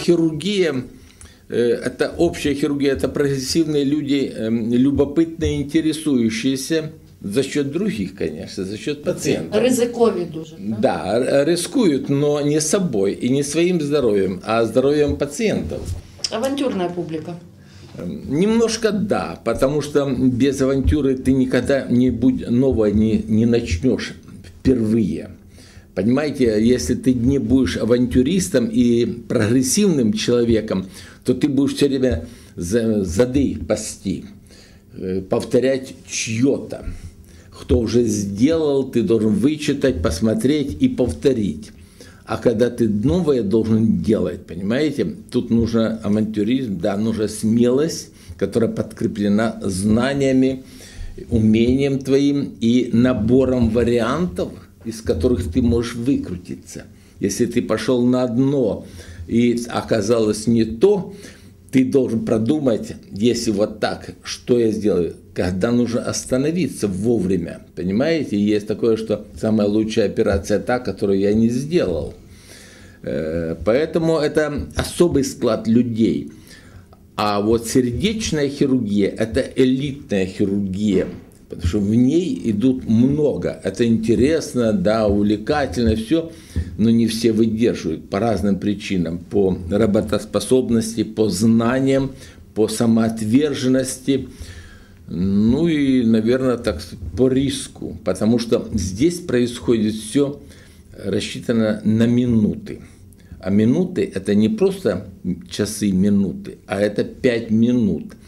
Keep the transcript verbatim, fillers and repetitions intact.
хирургия, это общая хирургия, это прогрессивные люди, любопытные, интересующиеся за счет других, конечно, за счет пациентов. Ризикові дуже. Так? Да, рискуют, но не собой и не своим здоровьем, а здоровьем пациентов. Авантюрная публика. Немножко да, потому что без авантюры ты никогда не будь, новое не, не начнешь впервые. Понимаете, если ты не будешь авантюристом и прогрессивным человеком, то ты будешь все время зады пасти, повторять чье-то. Кто уже сделал, ты должен вычитать, посмотреть и повторить. А когда ты новое должен делать, понимаете, тут нужно авантюризм, да, нужна смелость, которая подкреплена знаниями, умением твоим и набором вариантов, из которых ты можешь выкрутиться. Если ты пошел на дно и оказалось не то, ты должен продумать, если вот так, что я сделаю, когда нужно остановиться вовремя. Понимаете, есть такое, что самая лучшая операция та, которую я не сделал. Поэтому это особый склад людей. А вот сердечная хирургия – это элитная хирургия, потому что в ней идут много. Это интересно, да, увлекательно, все, но не все выдерживают по разным причинам. По работоспособности, по знаниям, по самоотверженности, ну и, наверное, так, по риску. Потому что здесь происходит все рассчитано на минуты. А минуты – это не просто часы, минуты, а это пять минут.